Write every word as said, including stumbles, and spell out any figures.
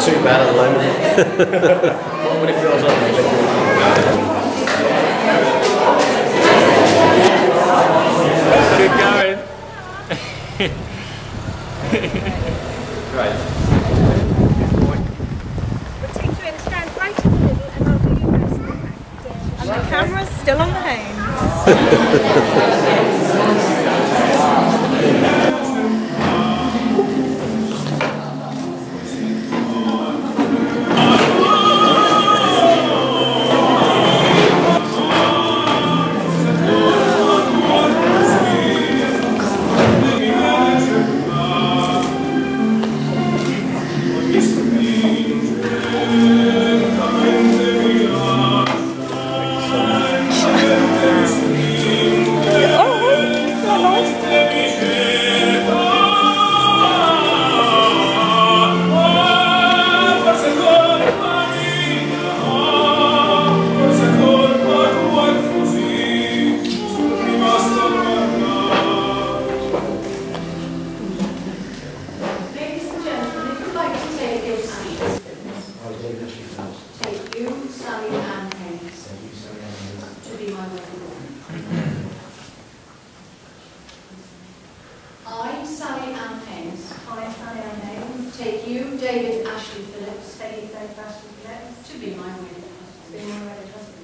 too bad at the moment. What would it feel like? Good going. Right. We'll take you in, stand right in the middle, and I'll do you rest in the back. And the camera's still on the Haines. Take you, Sally and Haines, to be my wedding. I, Sally Ann Haines, I, Sally Ann Haines, take you, David Ashley Phillips, take David Ashley Phillips, to be my wedding husband. to be my wedded husband.